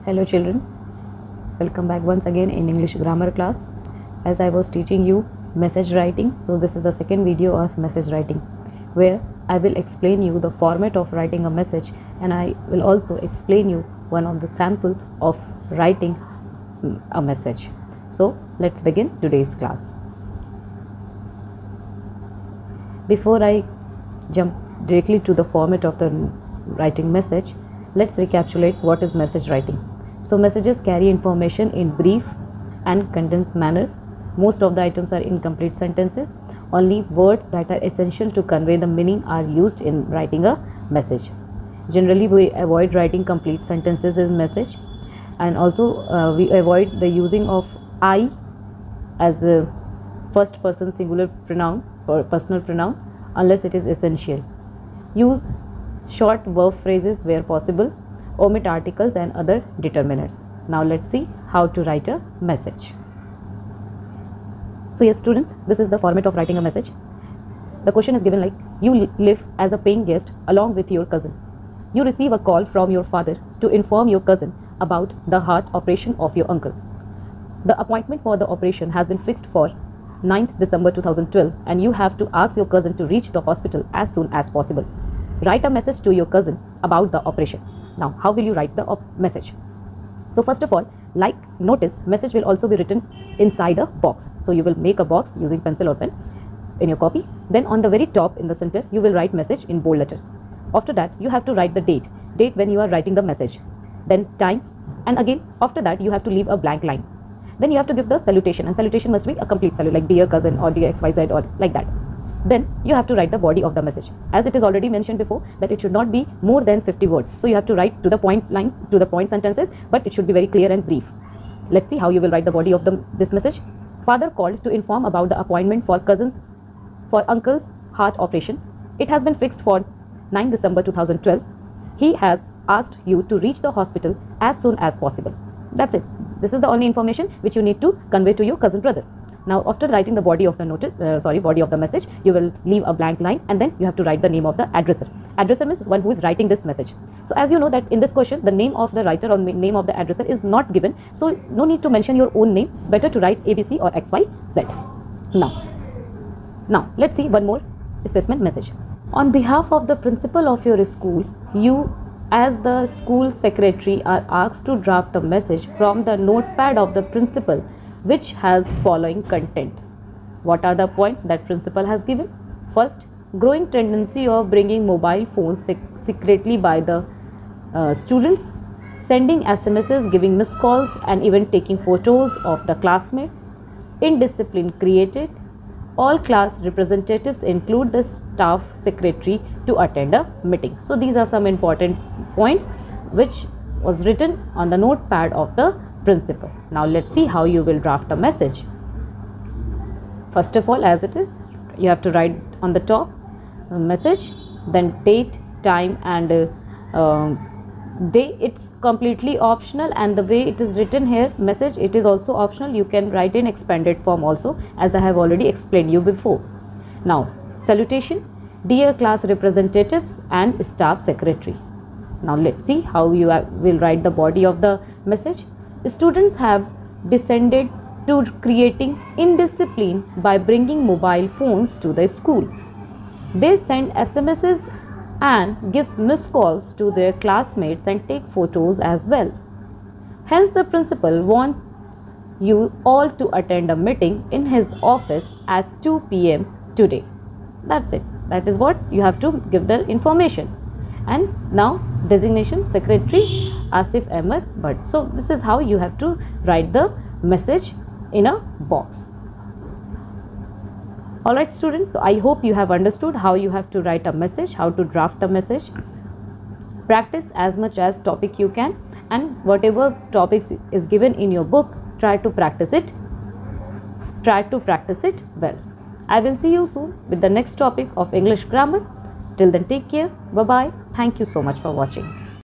Hello children, welcome back once again in English grammar class. As I was teaching you message writing, so this is the second video of message writing where I will explain you the format of writing a message, and I will also explain you one of the sample of writing a message. So let's begin today's class. Before I jump directly to the format of the writing message, let's recapitulate what is message writing. So messages carry information in brief and condensed manner. Most of the items are incomplete sentences. Only words that are essential to convey the meaning are used in writing a message. Generally, we avoid writing complete sentences in message, and also we avoid the using of I as a first person singular pronoun or personal pronoun unless it is essential. Use short verb phrases where possible. Omit articles and other determinants. Now let's see how to write a message. So yes students, this is the format of writing a message. The question is given like, you live as a paying guest along with your cousin. You receive a call from your father to inform your cousin about the heart operation of your uncle. The appointment for the operation has been fixed for 9th December 2012, and you have to ask your cousin to reach the hospital as soon as possible. Write a message to your cousin about the operation. Now, how will you write the message? So first of all, like notice, message will also be written inside a box. So you will make a box using pencil or pen in your copy. Then on the very top in the center, you will write message in bold letters. After that, you have to write the date when you are writing the message. Then time, and again after that you have to leave a blank line. Then you have to give the salutation, and salutation must be a complete salute like dear cousin or dear XYZ or like that. Then you have to write the body of the message. As it is already mentioned before that it should not be more than 50 words. So you have to write to the point lines, to the point sentences, but it should be very clear and brief. Let's see how you will write the body of this message. Father called to inform about the appointment for uncle's heart operation. It has been fixed for 9 December 2012. He has asked you to reach the hospital as soon as possible. That's it. This is the only information which you need to convey to your cousin brother. Now after writing the body of the body of the message, you will leave a blank line, and then you have to write the name of the addressor. Addressor means one who is writing this message. So as you know that in this question the name of the writer or name of the addressor is not given, so no need to mention your own name. Better to write ABC or XYZ. Now let's see one more specimen message. On behalf of the principal of your school, you as the school secretary are asked to draft a message from the notepad of the principal which has following content. What are the points that principal has given? First, growing tendency of bringing mobile phones secretly by the students, sending SMSs, giving missed calls, and even taking photos of the classmates. Indiscipline created. All class representatives include the staff secretary to attend a meeting. So these are some important points which was written on the notepad of the principal. Now let's see how you will draft a message. First of all, as it is, you have to write on the top a message, then date, time, and day. It's completely optional, and the way it is written here, message, it is also optional. You can write in expanded form also, as I have already explained you before. Now salutation, dear class representatives and staff secretary. Now let's see how you will write the body of the message. Students have descended to creating indiscipline by bringing mobile phones to the school. They send SMSs and gives missed calls to their classmates and take photos as well. Hence the principal wants you all to attend a meeting in his office at 2 p.m. today. That's it. That is what you have to give the information. And now designation secretary Asif Ahmed Bhatt. So this is how you have to write the message in a box. Alright students, so I hope you have understood how you have to write a message, how to draft a message. Practice as much as topic you can, and whatever topics is given in your book, try to practice it well. I will see you soon with the next topic of English grammar. Till then, take care. Bye bye. Thank you so much for watching.